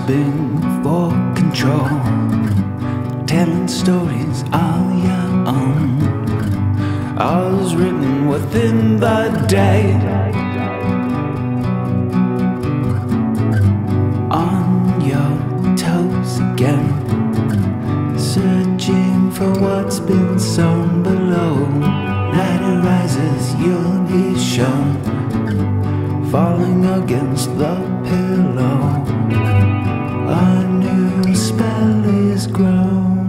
grasping for control, telling stories all your own. All is written within the day. On your toes again, searching for what's been sown below. Night arises, you'll be shown, falling against the pillow. A new spell is grown.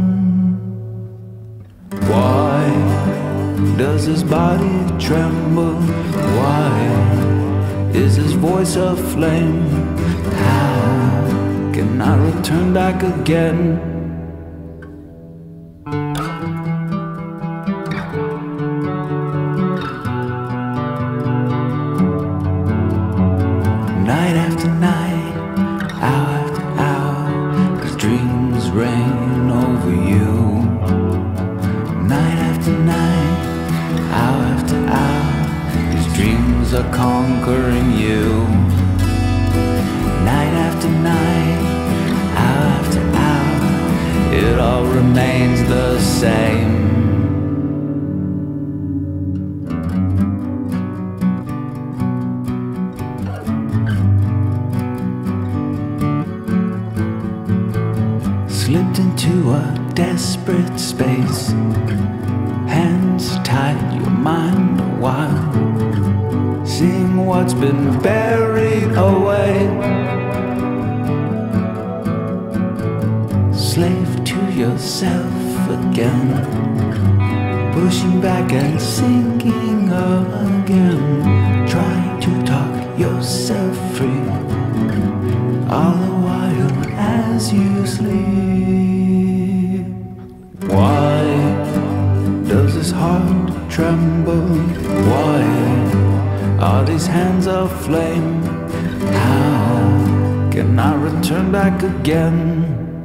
Why does his body tremble? Why is his voice aflame? How can I return back again? Night after night, hour after hour, these dreams reign over you. Night after night, hour after hour, these dreams are conquering you. Night after night, hour after hour, it all remains the same. Slipped into a desperate space, hands tied, your mind a while, seeing what's been buried away. Slave to yourself again, pushing back and sinking again, trying to talk yourself free, all the while as you sleep. Why does his heart tremble? Why are these hands aflame? How can I return back again?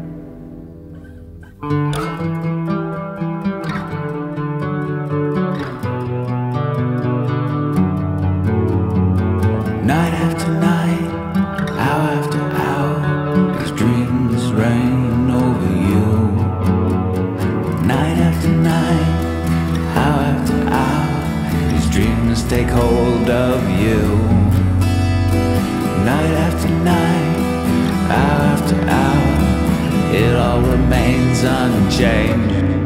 Night after night, hour after hour, these dreams reign over you. Night after night, hour after hour, these dreams take hold of you. Night after night, hour after hour, it all remains unchanged.